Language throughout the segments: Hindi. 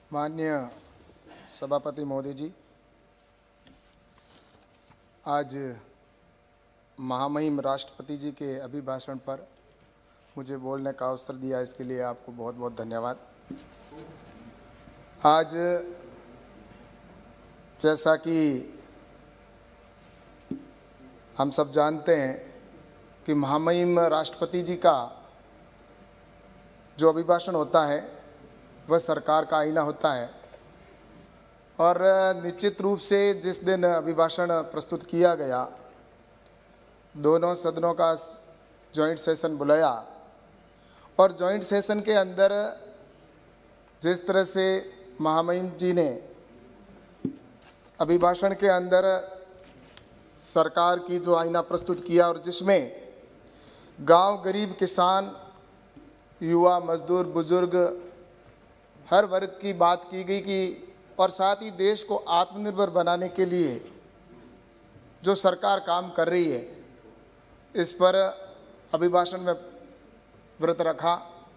माननीय सभापति महोदय जी, आज महामहिम राष्ट्रपति जी के अभिभाषण पर मुझे बोलने का अवसर दिया, इसके लिए आपको बहुत बहुत धन्यवाद। आज जैसा कि हम सब जानते हैं कि महामहिम राष्ट्रपति जी का जो अभिभाषण होता है वह सरकार का आईना होता है और निश्चित रूप से जिस दिन अभिभाषण प्रस्तुत किया गया, दोनों सदनों का जॉइंट सेशन बुलाया और जॉइंट सेशन के अंदर जिस तरह से महामहिम जी ने अभिभाषण के अंदर सरकार की जो आईना प्रस्तुत किया और जिसमें गांव, गरीब, किसान, युवा, मजदूर, बुजुर्ग, हर वर्ग की बात की गई कि और साथ ही देश को आत्मनिर्भर बनाने के लिए जो सरकार काम कर रही है, इस पर अभिभाषण में व्रत रखा।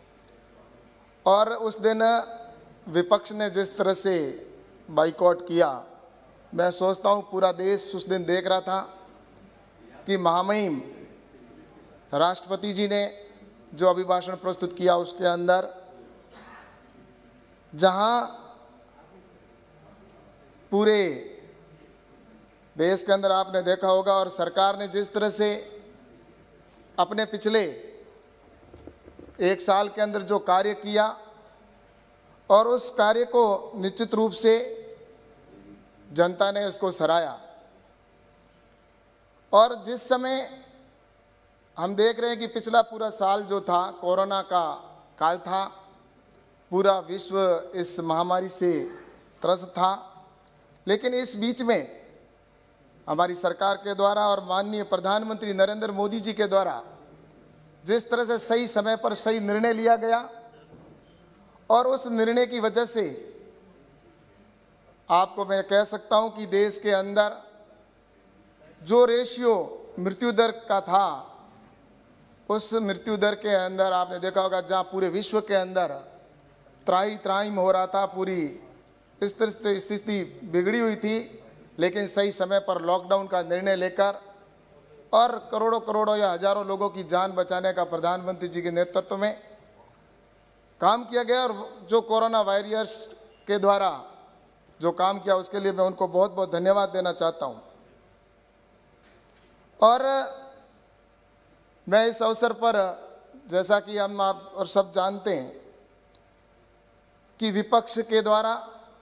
और उस दिन विपक्ष ने जिस तरह से बाइकआउट किया, मैं सोचता हूँ पूरा देश उस दिन देख रहा था कि महामहिम राष्ट्रपति जी ने जो अभिभाषण प्रस्तुत किया उसके अंदर जहाँ पूरे देश के अंदर आपने देखा होगा और सरकार ने जिस तरह से अपने पिछले एक साल के अंदर जो कार्य किया और उस कार्य को निश्चित रूप से जनता ने उसको सराहा। और जिस समय हम देख रहे हैं कि पिछला पूरा साल जो था कोरोना का काल था, पूरा विश्व इस महामारी से त्रस्त था, लेकिन इस बीच में हमारी सरकार के द्वारा और माननीय प्रधानमंत्री नरेंद्र मोदी जी के द्वारा जिस तरह से सही समय पर सही निर्णय लिया गया और उस निर्णय की वजह से आपको मैं कह सकता हूं कि देश के अंदर जो रेशियो मृत्यु दर का था, उस मृत्यु दर के अंदर आपने देखा होगा जहां पूरे विश्व के अंदर त्राहिमाम हो रहा था, पूरी इस तरह से स्थिति बिगड़ी हुई थी, लेकिन सही समय पर लॉकडाउन का निर्णय लेकर और करोड़ों करोड़ों या हजारों लोगों की जान बचाने का प्रधानमंत्री जी के नेतृत्व में काम किया गया। और जो कोरोना वायरस के द्वारा जो काम किया उसके लिए मैं उनको बहुत बहुत धन्यवाद देना चाहता हूं। और मैं इस अवसर पर, जैसा कि हम आप और सब जानते हैं कि विपक्ष के द्वारा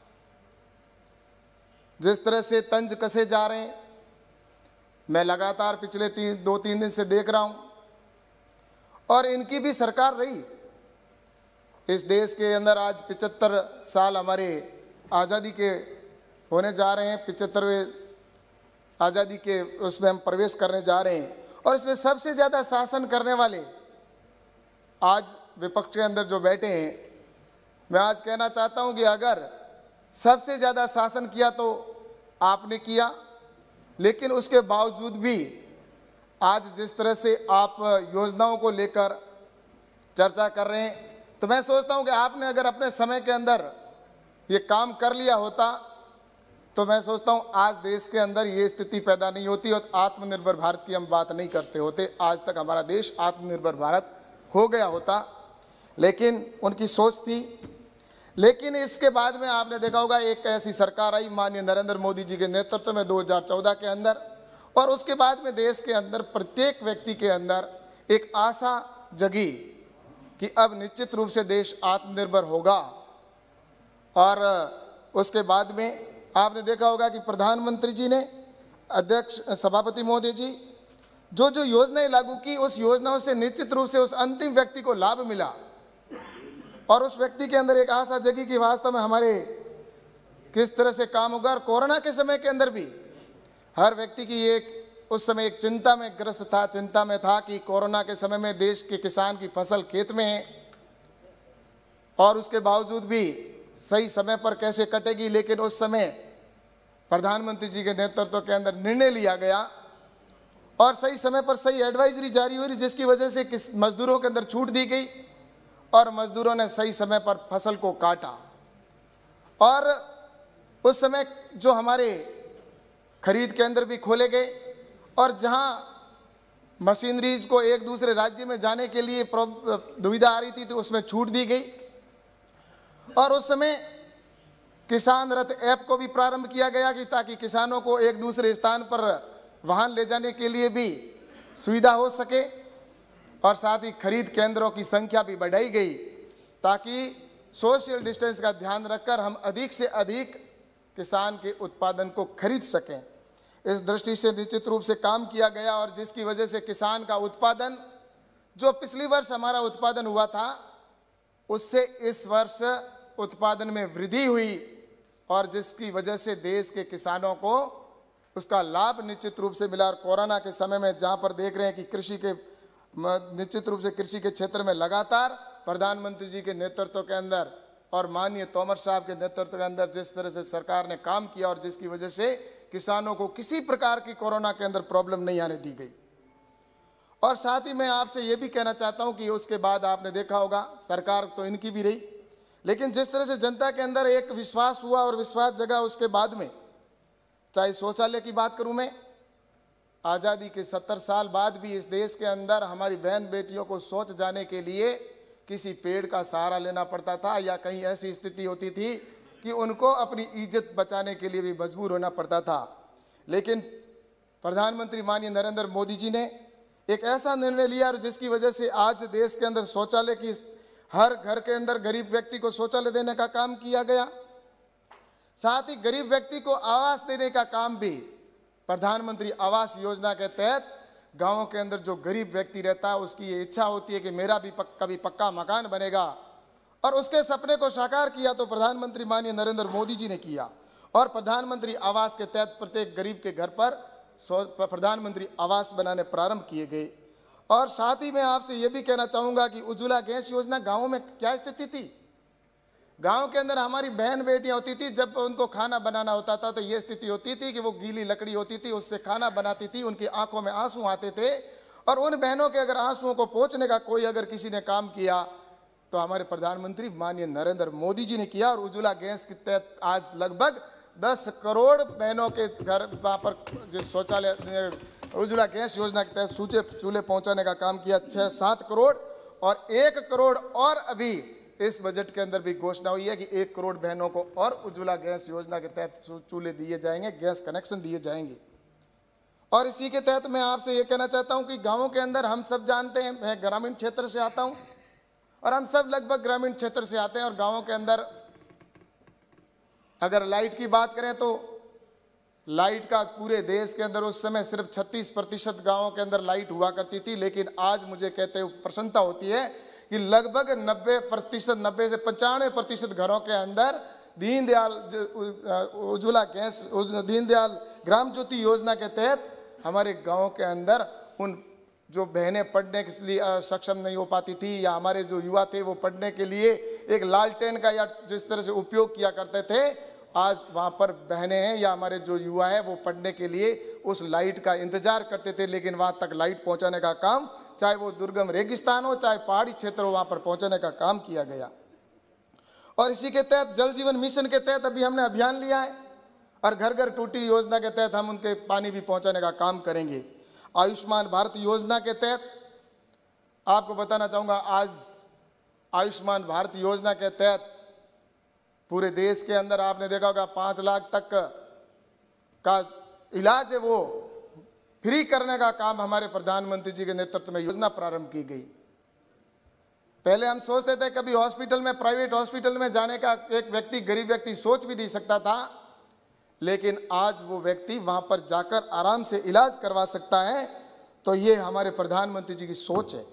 जिस तरह से तंज कसे जा रहे हैं, मैं लगातार पिछले 2-3 दिन से देख रहा हूं और इनकी भी सरकार रही। इस देश के अंदर आज 75 साल हमारे आज़ादी के होने जा रहे हैं, 75वें आज़ादी के उसमें हम प्रवेश करने जा रहे हैं और इसमें सबसे ज़्यादा शासन करने वाले आज विपक्ष के अंदर जो बैठे हैं, मैं आज कहना चाहता हूं कि अगर सबसे ज़्यादा शासन किया तो आपने किया, लेकिन उसके बावजूद भी आज जिस तरह से आप योजनाओं को लेकर चर्चा कर रहे हैं, तो मैं सोचता हूं कि आपने अगर अपने समय के अंदर ये काम कर लिया होता तो मैं सोचता हूं आज देश के अंदर ये स्थिति पैदा नहीं होती और आत्मनिर्भर भारत की हम बात नहीं करते होते। आज तक हमारा देश आत्मनिर्भर भारत हो गया होता, लेकिन उनकी सोच थी। लेकिन इसके बाद में आपने देखा होगा एक ऐसी सरकार आई माननीय नरेंद्र मोदी जी के नेतृत्व में 2014 के अंदर, और उसके बाद में देश के अंदर प्रत्येक व्यक्ति के अंदर एक आशा जगी कि अब निश्चित रूप से देश आत्मनिर्भर होगा। और उसके बाद में आपने देखा होगा कि प्रधानमंत्री जी ने, अध्यक्ष सभापति महोदय जी, जो जो योजनाएं लागू की, उस योजनाओं से निश्चित रूप से उस अंतिम व्यक्ति को लाभ मिला और उस व्यक्ति के अंदर एक आशा जगी कि वास्तव में हमारे किस तरह से काम होगा। और कोरोना के समय के अंदर भी हर व्यक्ति की एक उस समय एक चिंता में ग्रस्त था, चिंता में था कि कोरोना के समय में देश के किसान की फसल खेत में है और उसके बावजूद भी सही समय पर कैसे कटेगी। लेकिन उस समय प्रधानमंत्री जी के नेतृत्व के अंदर निर्णय लिया गया और सही समय पर सही एडवाइजरी जारी हुई, जिसकी वजह से मजदूरों के अंदर छूट दी गई और मजदूरों ने सही समय पर फसल को काटा। और उस समय जो हमारे खरीद केंद्र भी खोले गए और जहां मशीनरीज को एक दूसरे राज्य में जाने के लिए दुविधा आ रही थी तो उसमें छूट दी गई। और उस समय किसान रथ ऐप को भी प्रारंभ किया गया कि ताकि किसानों को एक दूसरे स्थान पर वाहन ले जाने के लिए भी सुविधा हो सके। और साथ ही खरीद केंद्रों की संख्या भी बढ़ाई गई ताकि सोशल डिस्टेंस का ध्यान रखकर हम अधिक से अधिक किसान के उत्पादन को खरीद सकें। इस दृष्टि से निश्चित रूप से काम किया गया और जिसकी वजह से किसान का उत्पादन, जो पिछली वर्ष हमारा उत्पादन हुआ था, उससे इस वर्ष उत्पादन में वृद्धि हुई और जिसकी वजह से देश के किसानों को उसका लाभ निश्चित रूप से मिला। और कोरोना के समय में जहां पर देख रहे हैं कि कृषि के निश्चित रूप से कृषि के क्षेत्र में लगातार प्रधानमंत्री जी के नेतृत्व के अंदर और माननीय तोमर साहब के नेतृत्व के अंदर जिस तरह से सरकार ने काम किया और जिसकी वजह से किसानों को किसी प्रकार की कोरोना के अंदर प्रॉब्लम नहीं आने दी गई। और साथ ही मैं आपसे ये भी कहना चाहता हूं कि उसके बाद आपने देखा होगा सरकार तो इनकी भी रही, लेकिन जिस तरह से जनता के अंदर एक विश्वास हुआ और विश्वास जगा उसके बाद में, चाहे शौचालय की बात करूं मैं, आज़ादी के 70 साल बाद भी इस देश के अंदर हमारी बहन बेटियों को शौच जाने के लिए किसी पेड़ का सहारा लेना पड़ता था या कहीं ऐसी स्थिति होती थी कि उनको अपनी इज्जत बचाने के लिए भी मजबूर होना पड़ता था। लेकिन प्रधानमंत्री माननीय नरेंद्र मोदी जी ने एक ऐसा निर्णय लिया और जिसकी वजह से आज देश के अंदर शौचालय की, हर घर के अंदर गरीब व्यक्ति को शौचालय देने का काम किया गया। साथ ही गरीब व्यक्ति को आवास देने का काम भी प्रधानमंत्री आवास योजना के तहत गांवों के अंदर जो गरीब व्यक्ति रहता है उसकी ये इच्छा होती है कि मेरा भी कभी पक्का मकान बनेगा और उसके सपने को साकार किया तो प्रधानमंत्री माननीय नरेंद्र मोदी जी ने किया। और प्रधानमंत्री आवास के तहत प्रत्येक गरीब के घर पर प्रधानमंत्री आवास बनाने प्रारंभ किए गए। और साथ ही मैं आपसे ये भी कहना चाहूँगा कि उज्ज्वला गैस योजना गाँव में क्या स्थिति थी। गांव के अंदर हमारी बहन बेटियां होती थी, जब उनको खाना बनाना होता था तो ये स्थिति होती थी कि वो गीली लकड़ी होती थी उससे खाना बनाती थी, उनकी आंखों में आंसू आते थे। और उन बहनों के अगर आंसुओं को पोंछने का कोई अगर किसी ने काम किया तो हमारे प्रधानमंत्री माननीय नरेंद्र मोदी जी ने किया। और उज्ज्वला गैस के तहत आज लगभग 10 करोड़ बहनों के घर वहाँ पर जो शौचालय उज्ज्वला गैस योजना के तहत सूचे चूल्हे पहुँचाने का काम किया 6-7 करोड़। और 1 करोड़ और अभी इस बजट के अंदर भी घोषणा हुई है कि 1 करोड़ बहनों को और उज्ज्वला गैस योजना के तहत चूल्हे दिए जाएंगे, गैस कनेक्शन दिए जाएंगे। और इसी के तहत मैं आपसे ये कहना चाहता हूं कि गांवों के अंदर हम सब जानते हैं, मैं ग्रामीण क्षेत्र से आता हूं और हम सब लगभग ग्रामीण क्षेत्र से आते हैं। और गांवों के अंदर अगर लाइट की बात करें तो लाइट का पूरे देश के अंदर उस समय सिर्फ 36% गाँवों के अंदर लाइट हुआ करती थी, लेकिन आज मुझे कहते हुए प्रसन्नता होती है कि लगभग 90% 90 से 95% घरों के अंदर दीनदयाल उज्ज्वला गैस दीनदयाल ग्राम ज्योति योजना के तहत हमारे गांव के अंदर उन जो बहनें पढ़ने के लिए सक्षम नहीं हो पाती थी या हमारे जो युवा थे वो पढ़ने के लिए एक लालटेन का या जिस तरह से उपयोग किया करते थे, आज वहाँ पर बहनें हैं या हमारे जो युवा है वो पढ़ने के लिए उस लाइट का इंतजार करते थे, लेकिन वहाँ तक लाइट पहुँचाने का काम, चाहे वो दुर्गम रेगिस्तान हो चाहे पहाड़ी क्षेत्र हो, वहाँ पर पहुँचाने का काम किया गया। और इसी के तहत जल जीवन मिशन के तहत अभी हमने अभियान लिया है और घर घर टूटी योजना के तहत हम उनके पानी भी पहुँचाने का काम करेंगे। आयुष्मान भारत योजना के तहत आपको बताना चाहूँगा, आज आयुष्मान भारत योजना के तहत पूरे देश के अंदर आपने देखा होगा 5 लाख तक का इलाज है वो फ्री करने का काम हमारे प्रधानमंत्री जी के नेतृत्व में योजना प्रारंभ की गई। पहले हम सोचते थे कभी हॉस्पिटल में, प्राइवेट हॉस्पिटल में जाने का एक व्यक्ति, गरीब व्यक्ति सोच भी नहीं सकता था, लेकिन आज वो व्यक्ति वहां पर जाकर आराम से इलाज करवा सकता है। तो ये हमारे प्रधानमंत्री जी की सोच है।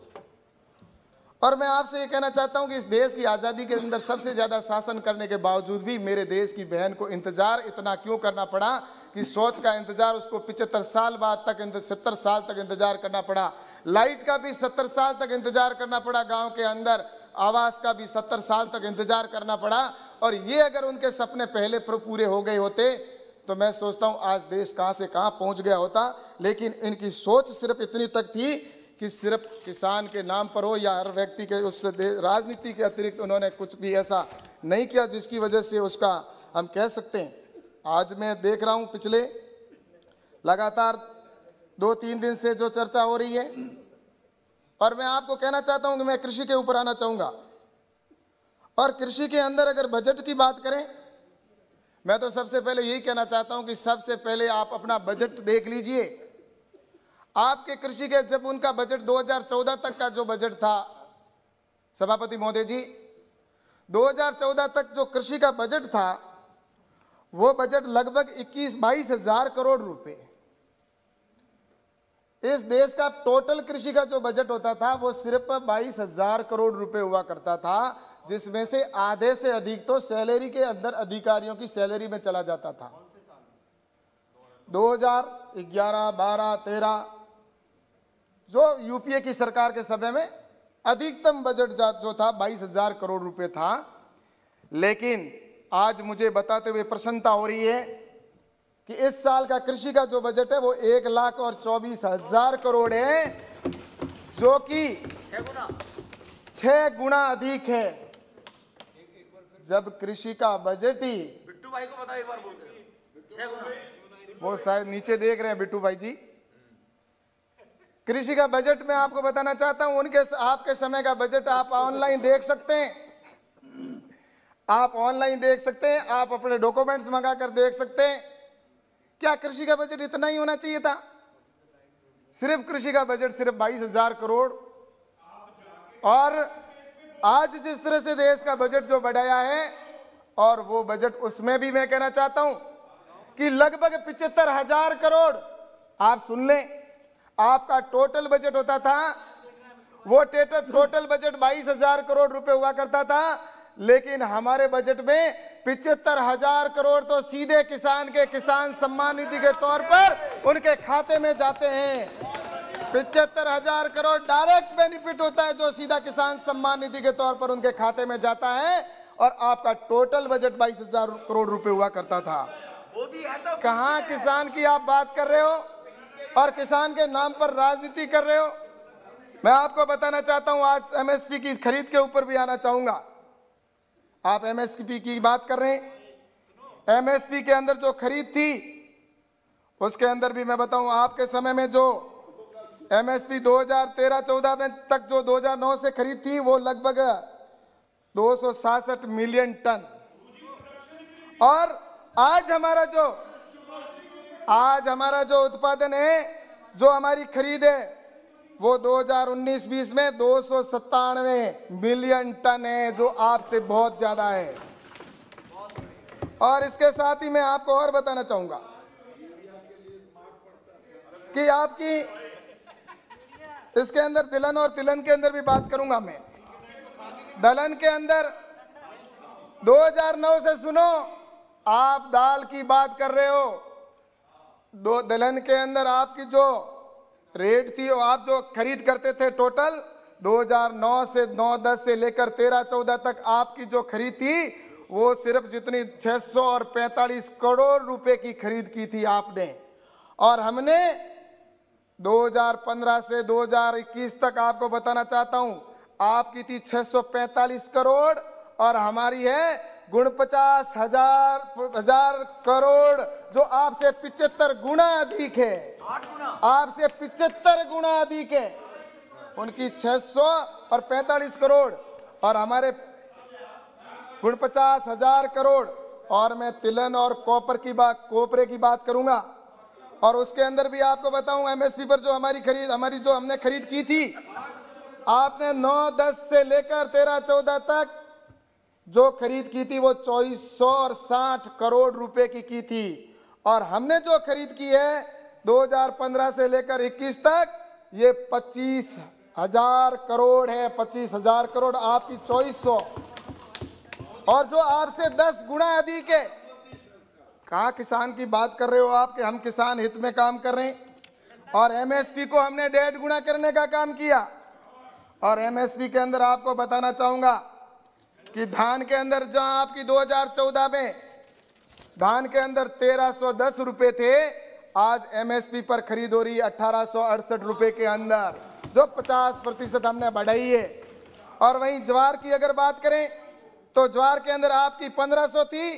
और मैं आपसे ये कहना चाहता हूं कि इस देश की आज़ादी के अंदर सबसे ज़्यादा शासन करने के बावजूद भी मेरे देश की बहन को इंतजार इतना क्यों करना पड़ा कि शौच का इंतजार उसको 75 साल बाद तक 70 साल तक इंतजार करना पड़ा, लाइट का भी 70 साल तक इंतजार करना पड़ा, गांव के अंदर आवास का भी 70 साल तक इंतजार करना पड़ा। और ये अगर उनके सपने पहले पूरे हो गए होते तो मैं सोचता हूँ आज देश कहाँ से कहाँ पहुँच गया होता। लेकिन इनकी सोच सिर्फ इतनी तक थी कि सिर्फ किसान के नाम पर हो या हर व्यक्ति के, उससे राजनीति के अतिरिक्त उन्होंने कुछ भी ऐसा नहीं किया जिसकी वजह से उसका हम कह सकते हैं। आज मैं देख रहा हूं पिछले लगातार 2-3 दिन से जो चर्चा हो रही है, और मैं आपको कहना चाहता हूं कि मैं कृषि के ऊपर आना चाहूंगा। और कृषि के अंदर अगर बजट की बात करें, मैं तो सबसे पहले यही कहना चाहता हूं कि सबसे पहले आप अपना बजट देख लीजिए। आपके कृषि के जब उनका बजट 2014 तक का जो बजट था, सभापति महोदय जी, 2014 तक जो कृषि का बजट था वो बजट लगभग 21-22 हजार करोड़ रुपए। इस देश का टोटल कृषि का जो बजट होता था वो सिर्फ 22 हजार करोड़ रुपए हुआ करता था, जिसमें से आधे से अधिक तो सैलरी के अंदर अधिकारियों की सैलरी में चला जाता था। 2011, 12, 13 जो यूपीए की सरकार के समय में अधिकतम बजट जो था 22 हजार करोड़ रुपए था। लेकिन आज मुझे बताते हुए प्रसन्नता हो रही है कि इस साल का कृषि का जो बजट है वो 1,24,000 करोड़ है, जो कि 6 गुना अधिक है। जब कृषि का बजट ही, बिट्टू भाई को बताओ एक बार, बोलते 6 गुना। वो शायद नीचे देख रहे हैं बिट्टू भाई जी। कृषि का बजट में आपको बताना चाहता हूं, उनके आपके समय का बजट आप ऑनलाइन देख सकते हैं। आप ऑनलाइन देख सकते हैं, आप अपने डॉक्यूमेंट्स मंगा कर देख सकते हैं। क्या कृषि का बजट इतना ही होना चाहिए था? सिर्फ कृषि का बजट सिर्फ 22 हजार करोड़। और आज जिस तरह से देश का बजट जो बढ़ाया है, और वो बजट उसमें भी मैं कहना चाहता हूं कि लगभग 75 हजार करोड़, आप सुन लें, आपका टोटल बजट होता था, वो टोटल बजट 22 हजार करोड़ रुपए हुआ करता था। लेकिन हमारे बजट में 75 हजार करोड़ तो सीधे किसान के किसान सम्मान निधि के तौर पर उनके खाते में जाते हैं। 75 हजार करोड़ डायरेक्ट बेनिफिट होता है जो सीधा किसान सम्मान निधि के तौर पर उनके खाते में जाता है। और आपका टोटल बजट 22 हजार करोड़ रुपए हुआ करता था। कहां किसान की आप बात कर रहे हो और किसान के नाम पर राजनीति कर रहे हो? मैं आपको बताना चाहता हूं, आज एमएसपी की खरीद के ऊपर भी आना चाहूंगा। आप एमएसपी की बात कर रहे हैं, एमएसपी के अंदर जो खरीद थी उसके अंदर भी मैं बताऊं, आपके समय में जो एमएसपी 2013-14 में तक जो 2009 से खरीद थी वो लगभग 266 मिलियन टन। और आज हमारा जो उत्पादन है, जो हमारी खरीद है, वो 2019-20 में 297 मिलियन टन है, जो आपसे बहुत ज्यादा है। और इसके साथ ही मैं आपको और बताना चाहूंगा कि आपकी इसके अंदर दलहन और तिलहन के अंदर भी बात करूंगा मैं। दलहन के अंदर 2009 से सुनो, आप दाल की बात कर रहे हो, दलहन के अंदर आपकी जो रेट थी, और आप जो खरीद करते थे, टोटल 2009 से 9-10 से लेकर 13-14 तक आपकी जो खरीद थी वो सिर्फ जितनी 645 करोड़ रुपए की खरीद की थी आपने। और हमने 2015 से 2021 तक आपको बताना चाहता हूं, आपकी थी 645 करोड़ और हमारी है 49 हजार करोड़, जो आपसे 75 गुना अधिक है। आपसे 75 गुना अधिक है। उनकी 645 करोड़ और हमारे 49 हजार करोड़। और मैं तिलहन और कोपरे की बात करूंगा। और उसके अंदर भी आपको बताऊं, एमएसपी पर जो जो हमने खरीद की थी, आपने 9-10 से लेकर 13-14 तक जो खरीद की थी वो 2460 करोड़ रुपए की थी। और हमने जो खरीद की है 2015 से लेकर 21 तक, ये 25,000 करोड़ है। 25,000 करोड़ आपकी 2400, और जो आपसे 10 गुना अधिक है। कहाँ किसान की बात कर रहे हो आप कि हम किसान हित में काम कर रहे हैं? और एमएसपी को हमने 1.5 गुना करने का काम किया। और एमएसपी के अंदर आपको बताना चाहूंगा कि धान के अंदर जहां आपकी 2014 में धान के अंदर 1310 रुपए थे, आज एमएसपी पर खरीद हो रही है 1868 रुपए के अंदर, जो 50% हमने बढ़ाई है। और वहीं ज्वार की अगर बात करें तो ज्वार के अंदर आपकी 1500 थी,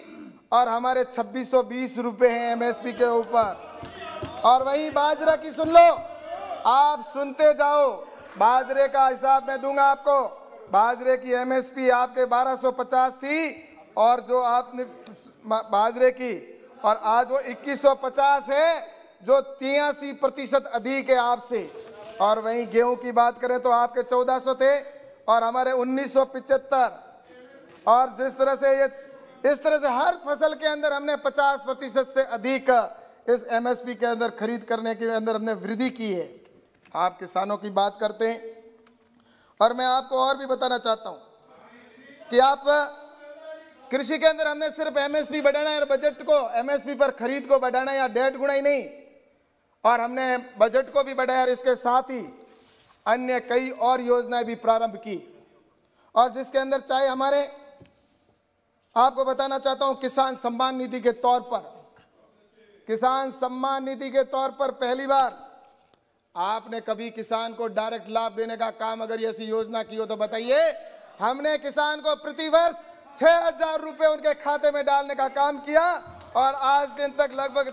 और हमारे 2620 रुपए हैं एमएसपी के ऊपर। और वहीं बाजरा की सुन लो, आप सुनते जाओ, बाजरे का हिसाब मैं दूंगा आपको। बाजरे की एमएसपी आपके 1250 थी और जो आपने बाजरे की, और आज वो 2150 है, जो 83% अधिक है आपसे। और वहीं गेहूं की बात करें तो आपके 1400 थे और हमारे 1975। और जिस तरह से ये, इस तरह से हर फसल के अंदर हमने 50% से अधिक इस एमएसपी के अंदर खरीद करने के अंदर हमने वृद्धि की है। आप किसानों की बात करते हैं, और मैं आपको और भी बताना चाहता हूं कि आप कृषि के अंदर हमने सिर्फ एमएसपी बढ़ाना है और बजट को एमएसपी पर खरीद को बढ़ाना या 1.5 गुना ही नहीं, और हमने बजट को भी बढ़ाया और इसके साथ ही अन्य कई और योजनाएं भी प्रारंभ की। और जिसके अंदर चाहे हमारे, आपको बताना चाहता हूं, किसान सम्मान निधि के तौर पर, किसान सम्मान निधि के तौर पर पहली बार आपने कभी किसान को डायरेक्ट लाभ देने का काम अगर ऐसी योजना की हो तो बताइए। हमने किसान को प्रति वर्ष 6000 रुपए उनके खाते में डालने का काम किया और आज दिन तक लगभग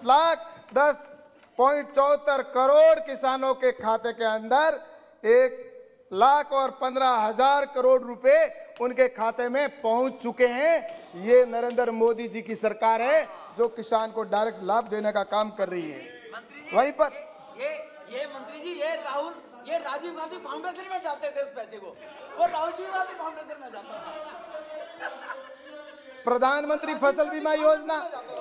10.74 करोड़ किसानों के खाते के अंदर 1,15,000 करोड़ रुपए उनके खाते में पहुंच चुके हैं। ये नरेंद्र मोदी जी की सरकार है जो किसान को डायरेक्ट लाभ देने का काम कर रही है। वहीं पर ये मंत्री जी, ये राजीव गांधी फाउंडेशन में डालते थे उस पैसे को, वो राजीव गांधी फाउंडेशन में जाता था। प्रधानमंत्री फसल बीमा योजना,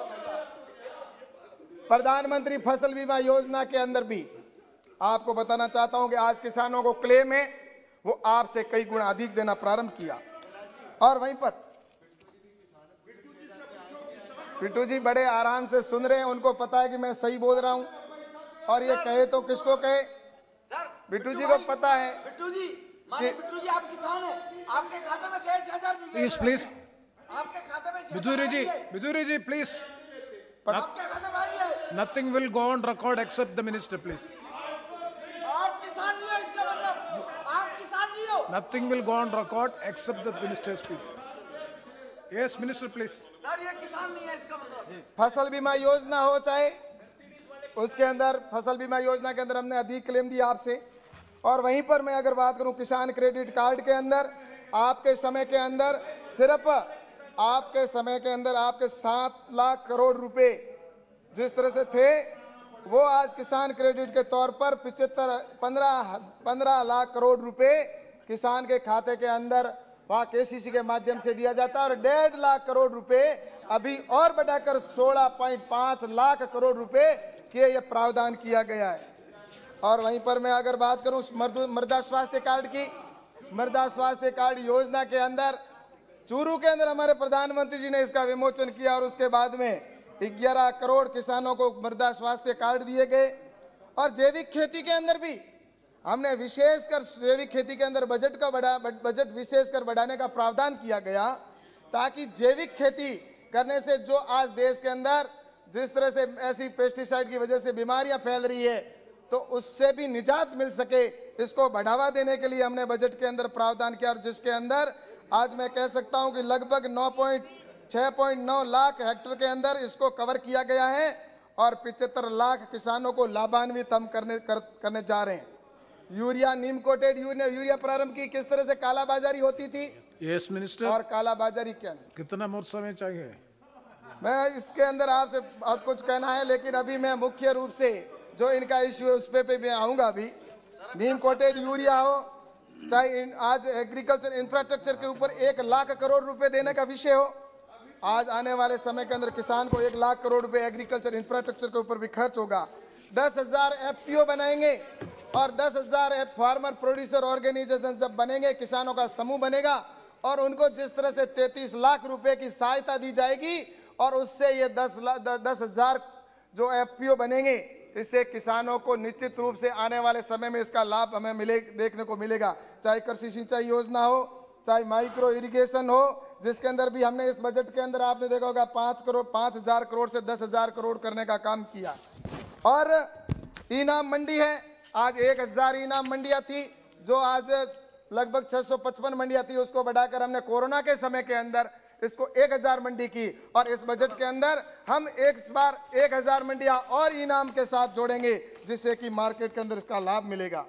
प्रधानमंत्री फसल बीमा योजना के अंदर भी आपको बताना चाहता हूं कि आज किसानों को क्लेम है वो आपसे कई गुना अधिक देना प्रारंभ किया। और वहीं पर पिट्टू जी बड़े आराम से सुन रहे हैं, उनको पता है कि मैं सही बोल रहा हूं, और ये कहे तो किसको कहे, बिट्टू जी को पता है। बिट्टू जी, बिट्टू जी आप किसान हैं, आपके खाते में 10,000 प्लीज आपके खाते में बिजूरी जी प्लीज, आपके खाते में आ गया है। nothing will go on record except the minister please. आप किसान नहीं हो, इसका मतलब आप किसान नहीं हो। Nothing will go on record except the minister's speech. Yes minister please. Sir ये किसान नहीं है इसका मतलब। फसल बीमा योजना हो चाहे उसके अंदर, फसल बीमा योजना के अंदर हमने अधिक क्लेम दिया आपसे। और वहीं पर मैं अगर बात करूं किसान क्रेडिट कार्ड के अंदर, आपके समय के अंदर सिर्फ आपके समय के अंदर आपके 7 लाख करोड़ रुपए जिस तरह से थे, वो आज किसान क्रेडिट के तौर पर 15 लाख करोड़ रुपए किसान के खाते के अंदर वहां केसीसी के माध्यम से दिया जाता है। और 1.5 लाख करोड़ रुपए अभी और बढ़ाकर 16.5 लाख करोड़ रुपए के ये प्रावधान किया गया है। और वहीं पर मैं अगर बात करूं मृदा स्वास्थ्य कार्ड की, मृदा स्वास्थ्य कार्ड योजना के अंदर चूरू के अंदर हमारे प्रधानमंत्री जी ने इसका विमोचन किया और उसके बाद में 11 करोड़ किसानों को मृदा स्वास्थ्य कार्ड दिए गए। और जैविक खेती के अंदर भी हमने विशेषकर जैविक खेती के अंदर बजट विशेषकर बढ़ाने का प्रावधान किया गया, ताकि जैविक खेती करने से जो आज देश के अंदर जिस तरह से ऐसी पेस्टिसाइड की वजह से बीमारियां फैल रही है, तो उससे भी निजात मिल सके, इसको बढ़ावा देने के लिए हमने बजट के अंदर प्रावधान किया। और जिसके अंदर आज मैं कह सकता हूं कि लगभग 6.9 लाख हेक्टेयर के अंदर इसको कवर किया गया है और 75 लाख किसानों को लाभान्वित हम करने जा रहे हैं। यूरिया, नीम कोटेड यूरिया प्रारंभ की, किस तरह से कालाबाजारी होती थी। Yes minister. और कालाबाजारी क्या, कितना मोर समय चाहिए? मैं इसके अंदर आपसे बहुत कुछ कहना है, लेकिन अभी मैं मुख्य रूप से जो इनका इश्यू है उस पे मैं आऊंगा। अभी नीम कोटेड यूरिया हो चाहे आज एग्रीकल्चर इंफ्रास्ट्रक्चर के ऊपर 1 लाख करोड़ रुपए देने का विषय हो, आज आने वाले समय के अंदर किसान को 1 लाख करोड़ रुपए एग्रीकल्चर इंफ्रास्ट्रक्चर के ऊपर भी खर्च होगा। 10,000 FPO बनाएंगे और 10,000 फार्मर प्रोड्यूसर ऑर्गेनाइजेशन जब बनेंगे, किसानों का समूह बनेगा और उनको जिस तरह से 33 लाख रुपए की सहायता दी जाएगी और उससे ये 10,000 जो FPO बनेंगे, इससे किसानों को निश्चित रूप से आने वाले समय में इसका लाभ हमें देखने को मिलेगा। चाहे कृषि सिंचाई योजना हो, चाहे माइक्रो इरिगेशन हो, जिसके अंदर भी हमने इस बजट के अंदर आपने देखा होगा 5,000 करोड़ से 10,000 करोड़ करने का काम किया। और इनाम मंडी है, आज 1,000 इनाम मंडियां थी, जो आज लगभग 655 मंडियां थी, उसको बढ़ाकर हमने कोरोना के समय के अंदर इसको 1000 मंडी की, और इस बजट के अंदर हम इस बार 1000 मंडियां और इनाम के साथ जोड़ेंगे, जिससे कि मार्केट के अंदर इसका लाभ मिलेगा।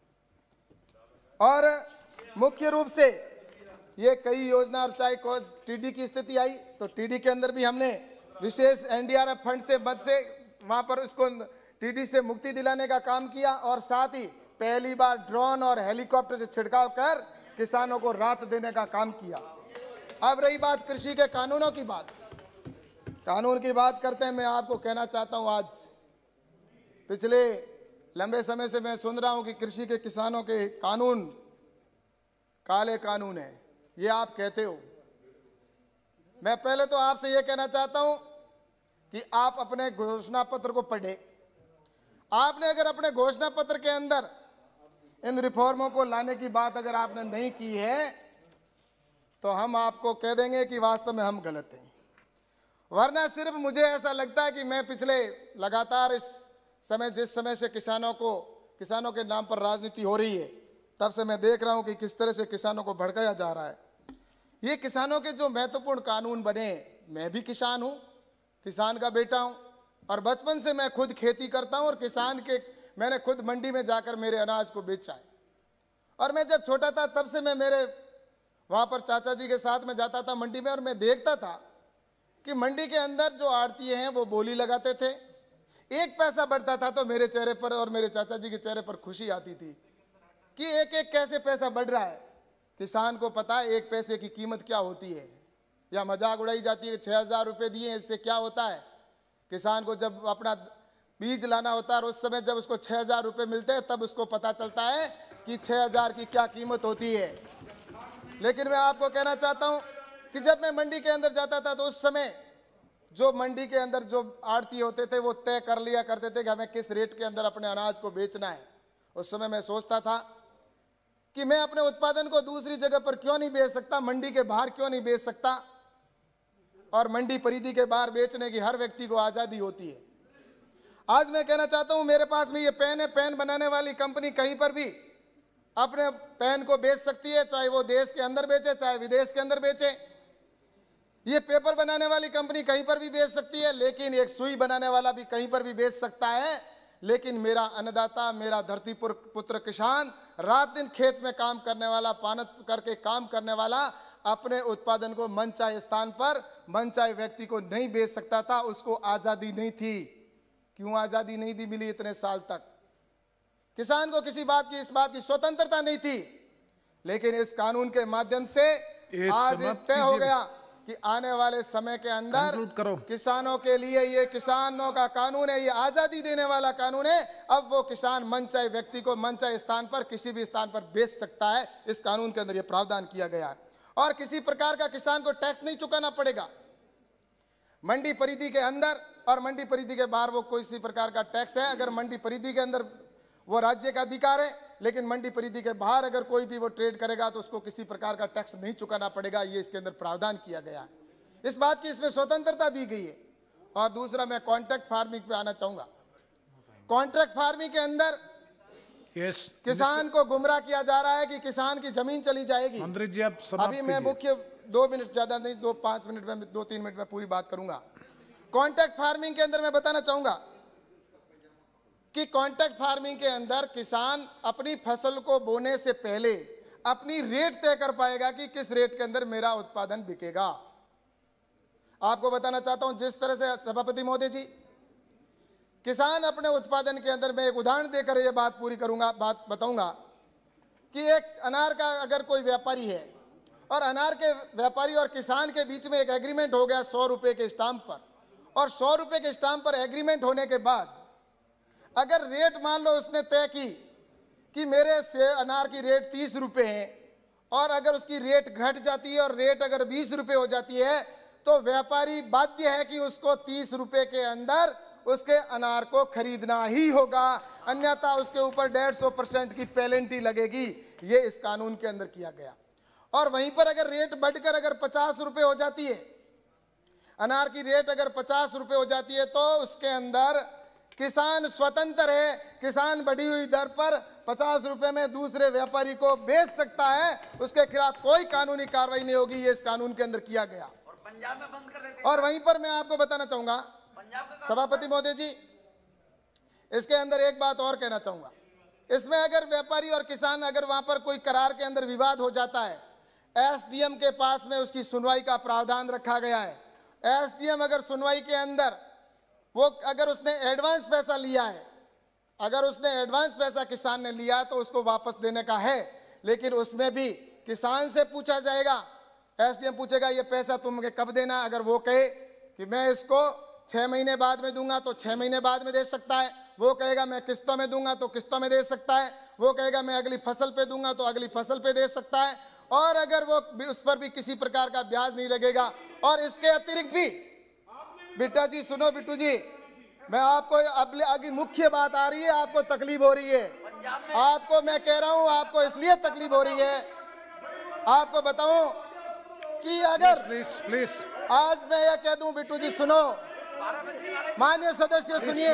और मुख्य रूप से ये कई योजना, और चाहे को टीडी की स्थिति आई तो टीडी के अंदर भी हमने विशेष एनडीआरएफ फंड से मद से वहां पर उसको टीडी से मुक्ति दिलाने का काम किया, और साथ ही पहली बार ड्रोन और हेलीकॉप्टर से छिड़काव कर किसानों को राहत देने का काम किया। अब रही बात कृषि के कानूनों की बात, कानून की बात करते हैं। मैं आपको कहना चाहता हूं, आज पिछले लंबे समय से मैं सुन रहा हूं कि कृषि के किसानों के कानून काले कानून है, ये आप कहते हो। मैं पहले तो आपसे ये कहना चाहता हूं कि आप अपने घोषणा पत्र को पढ़े। आपने अगर अपने घोषणा पत्र के अंदर इन रिफॉर्मों को लाने की बात अगर आपने नहीं की है, तो हम आपको कह देंगे कि वास्तव में हम गलत हैं। वरना सिर्फ मुझे ऐसा लगता है कि मैं पिछले लगातार इस समय, जिस समय से किसानों के नाम पर राजनीति हो रही है, तब से मैं देख रहा हूं कि किस तरह से किसानों को भड़काया जा रहा है। ये किसानों के जो महत्वपूर्ण कानून बने, मैं भी किसान हूं, किसान का बेटा हूं, और बचपन से मैं खुद खेती करता हूं, और मैंने खुद मंडी में जाकर मेरे अनाज को बेचा है। और मैं जब छोटा था तब से मैं मेरे वहां पर चाचा जी के साथ में जाता था मंडी में, और मैं देखता था कि मंडी के अंदर जो आड़ती हैं वो बोली लगाते थे। 1 पैसा बढ़ता था तो मेरे चेहरे पर और मेरे चाचा जी के चेहरे पर खुशी आती थी कि एक एक कैसे पैसा बढ़ रहा है। किसान को पता है 1 पैसे की कीमत क्या होती है, या मजाक उड़ाई जाती है 6000 रुपये दिए, इससे क्या होता है। किसान को जब अपना बीज लाना होता है और उस समय जब उसको 6000 रुपये मिलते हैं, तब उसको पता चलता है कि 6000 की क्या कीमत होती है। लेकिन मैं आपको कहना चाहता हूं कि जब मैं मंडी के अंदर जाता था तो उस समय जो मंडी के अंदर जो आड़ती होते थे वो तय कर लिया करते थे कि हमें किस रेट के अंदर अपने अनाज को बेचना है। उस समय मैं सोचता था कि मैं अपने उत्पादन को दूसरी जगह पर क्यों नहीं बेच सकता, मंडी के बाहर क्यों नहीं बेच सकता, और मंडी परिधि के बाहर बेचने की हर व्यक्ति को आज़ादी होती है। आज मैं कहना चाहता हूं, मेरे पास में ये पेन है, पेन बनाने वाली कंपनी कहीं पर भी अपने पेन को बेच सकती है, चाहे वो देश के अंदर बेचे चाहे विदेश के अंदर बेचे। ये पेपर बनाने वाली कंपनी कहीं पर भी बेच सकती है, लेकिन एक सुई बनाने वाला भी कहीं पर भी बेच सकता है। लेकिन मेरा अन्नदाता, मेरा धरती पुत्र किसान, रात दिन खेत में काम करने वाला, पानत करके काम करने वाला, अपने उत्पादन को मनचाहे स्थान पर मनचाहे व्यक्ति को नहीं बेच सकता था। उसको आज़ादी नहीं थी। क्यों आज़ादी नहीं दी मिली इतने साल तक? किसान को किसी बात की, इस बात की स्वतंत्रता नहीं थी। लेकिन इस कानून के माध्यम से आज इस तय हो गया कि आने वाले समय के अंदर किसानों के लिए ये किसानों का कानून है, ये आज़ादी देने वाला कानून है। अब वो किसान मनचाहे व्यक्ति को मनचाहे स्थान पर, किसी भी स्थान पर बेच सकता है। इस कानून के अंदर ये प्रावधान किया गया है। और किसी प्रकार का किसान को टैक्स नहीं चुकाना पड़ेगा। मंडी परिधि के अंदर और मंडी परिधि के बाहर वो कोई सी प्रकार का टैक्स है। अगर मंडी परिधि के अंदर वो राज्य का अधिकार है, लेकिन मंडी परिधि के बाहर अगर कोई भी वो ट्रेड करेगा तो उसको किसी प्रकार का टैक्स नहीं चुकाना पड़ेगा। ये इसके अंदर प्रावधान किया गया है। इस बात की इसमें स्वतंत्रता दी गई है। और दूसरा, मैं कॉन्ट्रैक्ट फार्मिंग पे आना चाहूंगा। कॉन्ट्रैक्ट फार्मिंग के अंदर किसान को गुमराह किया जा रहा है कि किसान की जमीन चली जाएगी। जी, आप अभी मैं मुख्य 2 मिनट, ज्यादा नहीं, 5 मिनट में, 2-3 मिनट में पूरी बात करूंगा। कॉन्ट्रैक्ट फार्मिंग के अंदर मैं बताना चाहूंगा कि कॉन्ट्रैक्ट फार्मिंग के अंदर किसान अपनी फसल को बोने से पहले अपनी रेट तय कर पाएगा कि किस रेट के अंदर मेरा उत्पादन बिकेगा। आपको बताना चाहता हूं, जिस तरह से सभापति महोदय जी, किसान अपने उत्पादन के अंदर, मैं एक उदाहरण देकर यह बात पूरी करूंगा, बात बताऊंगा कि एक अनार का अगर कोई व्यापारी है और अनार के व्यापारी और किसान के बीच में एक एग्रीमेंट हो गया 100 रुपए के स्टाम्प पर, और 100 रुपए के स्टाम्प पर एग्रीमेंट होने के बाद अगर रेट मान लो उसने तय की कि मेरे से अनार की रेट 30 रुपए है, और अगर उसकी रेट घट जाती है और रेट अगर 20 रुपए हो जाती है, तो व्यापारी बाध्य है कि उसको 30 रुपए के अंदर उसके अनार को खरीदना ही होगा, अन्यथा उसके ऊपर 150% की पेनल्टी लगेगी। ये इस कानून के अंदर किया गया। और वहीं पर अगर रेट बढ़कर अगर 50 रुपए हो जाती है, अनार की रेट अगर 50 रुपए हो जाती है, तो उसके अंदर किसान स्वतंत्र है। किसान बढ़ी हुई दर पर 50 रुपए में दूसरे व्यापारी को बेच सकता है। उसके खिलाफ कोई कानूनी कार्रवाई नहीं होगी। ये इस कानून के अंदर किया गया। पंजाब में बंद कर देते। और वहीं पर मैं आपको बताना चाहूंगा पंजाब का सभापति महोदय जी, इसके अंदर एक बात और कहना चाहूंगा। इसमें अगर व्यापारी और किसान अगर वहां पर कोई करार के अंदर विवाद हो जाता है, एसडीएम के पास में उसकी सुनवाई का प्रावधान रखा गया है। एसडीएम अगर सुनवाई के अंदर वो अगर उसने एडवांस पैसा लिया है, अगर उसने एडवांस पैसा किसान ने लिया तो उसको वापस देने का है, लेकिन उसमें भी किसान से पूछा जाएगा। एसडीएम पूछेगा ये पैसा तुमको कब देना, अगर वो कहे कि मैं इसको 6 महीने बाद में दूंगा तो 6 महीने बाद में दे सकता है, वो कहेगा मैं किस्तों में दूंगा तो किस्तों में दे सकता है, वो कहेगा मैं अगली फसल पे दूंगा तो अगली फसल पे दे सकता है, और अगर वो उस पर भी किसी प्रकार का ब्याज नहीं लगेगा। और इसके अतिरिक्त भी बिट्टा जी सुनो, बिट्टू जी मैं आपको अब आगे मुख्य बात आ रही है, आपको तकलीफ हो रही है, आपको मैं कह रहा हूं आपको इसलिए तकलीफ हो रही है, आपको बताऊं कि अगर प्लीज आज मैं यह कह दूं, बिट्टू जी सुनो, माननीय सदस्य सुनिए,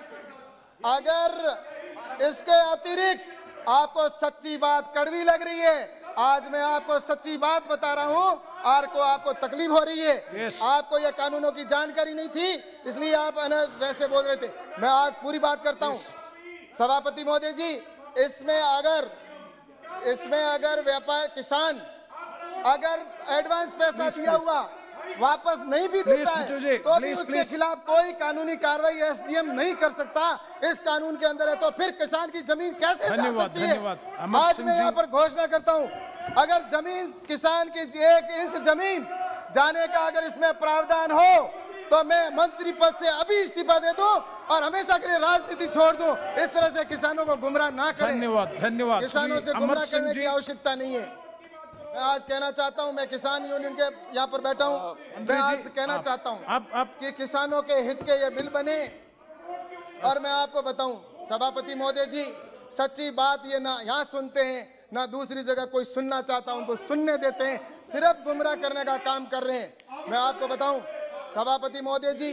अगर इसके अतिरिक्त आपको सच्ची बात कड़वी लग रही है, आज मैं आपको सच्ची बात बता रहा हूं, आपको तकलीफ हो रही है। Yes. आपको यह कानूनों की जानकारी नहीं थी, इसलिए आप वैसे बोल रहे थे। मैं आज पूरी बात करता हूं। सभापति महोदय जी, इसमें अगर व्यापार किसान अगर एडवांस पैसा दिया हुआ वापस नहीं भी देता है तो भी उसके खिलाफ कोई कानूनी कार्रवाई एसडीएम नहीं कर सकता। इस कानून के अंदर है तो फिर किसान की जमीन कैसे जा सकती है? आज मैं यहाँ पर घोषणा करता हूँ, अगर जमीन किसान की 1 इंच जमीन जाने का अगर इसमें प्रावधान हो तो मैं मंत्री पद से अभी इस्तीफा दे दूं और हमेशा के लिए राजनीति छोड़ दूं। इस तरह से किसानों को गुमराह ना करें। धन्यवाद। किसानों से गुमराह करने की आवश्यकता नहीं है। मैं आज कहना चाहता हूं, मैं किसान यूनियन के यहाँ पर बैठा हूं, मैं आज कहना चाहता हूं कि किसानों के हित के ये बिल बने। और मैं आपको बताऊं सभापति महोदय जी, सच्ची बात ये ना यहाँ सुनते हैं ना दूसरी जगह कोई सुनना चाहता, उनको सुनने देते हैं, सिर्फ गुमराह करने का काम कर रहे हैं। मैं आपको बताऊं सभापति महोदय जी,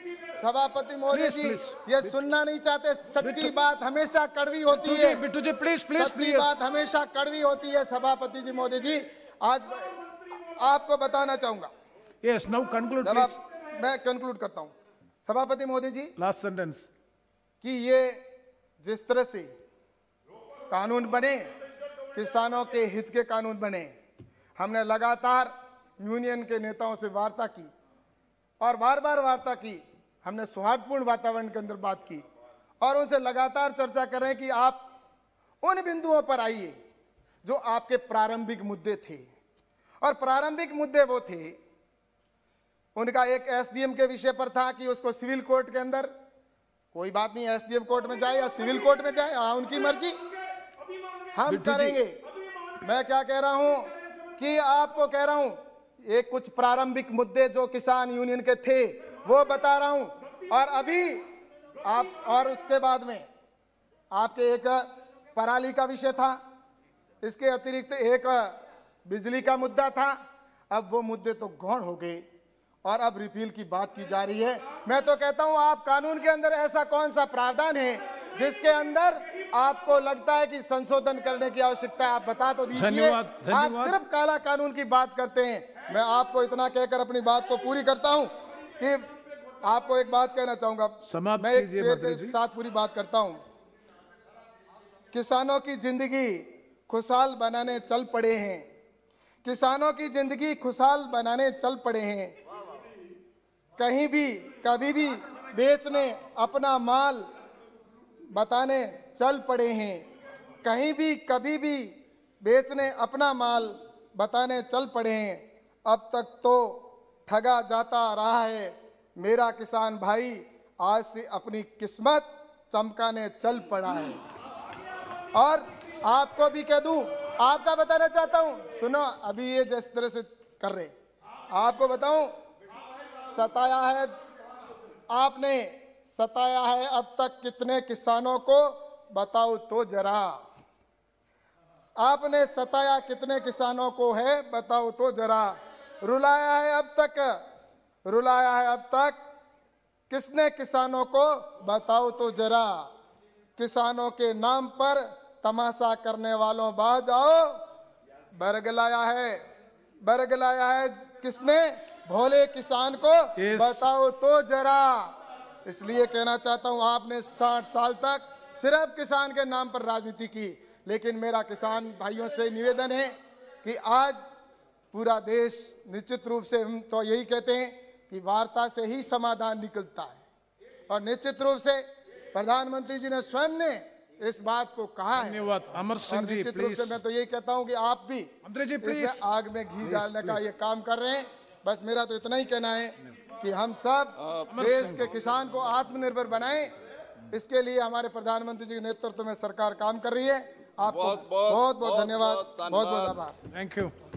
ये सुनना नहीं चाहते। सच्ची बात हमेशा कड़वी होती है। बिट्टू जी प्लीज सच्ची बात हमेशा कड़वी होती है। सभापति जी महोदय जी, आज आपको बताना चाहूंगा। Yes, now conclude please. मैं कंक्लूड करता हूं सभापति महोदय जी, लास्ट सेंटेंस, कि ये जिस तरह से कानून बने, किसानों के हित के कानून बने, हमने लगातार यूनियन के नेताओं से वार्ता की और बार बार वार्ता की, हमने सौहार्दपूर्ण वातावरण के अंदर बात की और उनसे लगातार चर्चा कर रहे हैं कि आप उन बिंदुओं पर आइए जो आपके प्रारंभिक मुद्दे थे। और प्रारंभिक मुद्दे वो थे, उनका एक एसडीएम के विषय पर था कि उसको सिविल कोर्ट के अंदर, कोई बात नहीं, एसडीएम कोर्ट में जाए या सिविल कोर्ट में जाए, उनकी मर्जी, हम करेंगे। मैं क्या कह रहा हूं कि आपको कह रहा हूं, एक कुछ प्रारंभिक मुद्दे जो किसान यूनियन के थे वो बता रहा हूं। और अभी आप, और उसके बाद में आपके एक पराली का विषय था, इसके अतिरिक्त एक बिजली का मुद्दा था। अब वो मुद्दे तो गौण हो गए और अब रिपील की बात की जा रही है। मैं तो कहता हूं, आप कानून के अंदर ऐसा कौन सा प्रावधान है जिसके अंदर आपको लगता है कि संशोधन करने की आवश्यकता है? आप बता तो दीजिए। आप सिर्फ काला कानून की बात करते हैं। मैं आपको इतना कहकर अपनी बात को पूरी करता हूं कि आपको एक बात कहना चाहूंगा, मैं एक शेर के साथ पूरी बात करता हूं। किसानों की जिंदगी खुशहाल बनाने चल पड़े हैं, किसानों की जिंदगी खुशहाल बनाने चल पड़े हैं, कहीं भी कभी भी बेचने अपना माल बताने चल पड़े हैं, कहीं भी कभी भी बेचने अपना माल बताने चल पड़े हैं। अब तक तो ठगा जाता रहा है मेरा किसान भाई, आज से अपनी किस्मत चमकाने चल पड़ा है। और आपको भी कह दूं, आपका बताना चाहता हूं, सुनो, अभी ये जिस तरह से कर रहे, आपको बताऊं, सताया है आपने, सताया है अब तक कितने किसानों को, बताओ तो जरा। आपने सताया कितने किसानों को है, बताओ तो जरा। रुलाया है अब तक किसने किसानों को, बताओ तो जरा। किसानों के नाम पर तमाशा करने वालों बाज आओ। बरगलाया है किसने, भोले किसान को Yes. बताओ तो जरा। इसलिए कहना चाहता हूं, आपने 60 साल तक सिर्फ किसान के नाम पर राजनीति की, लेकिन मेरा किसान भाइयों से निवेदन है कि आज पूरा देश निश्चित रूप से, हम तो यही कहते हैं कि वार्ता से ही समाधान निकलता है, और निश्चित रूप से प्रधानमंत्री जी ने स्वयं ने इस बात को कहा है। धन्यवाद। अमर और सिंह जी, निश्चित रूप से प्लीज। मैं तो यही कहता हूं कि आप भी मंत्री जी, इसमें प्लीज। आग में घी डालने का ये काम कर रहे हैं। बस मेरा तो इतना ही कहना है कि हम सब देश के किसान को आत्मनिर्भर बनाएं। इसके लिए हमारे प्रधानमंत्री जी के नेतृत्व में सरकार काम कर रही है। आपको बहुत बहुत धन्यवाद, बहुत बहुत आभार। Thank you.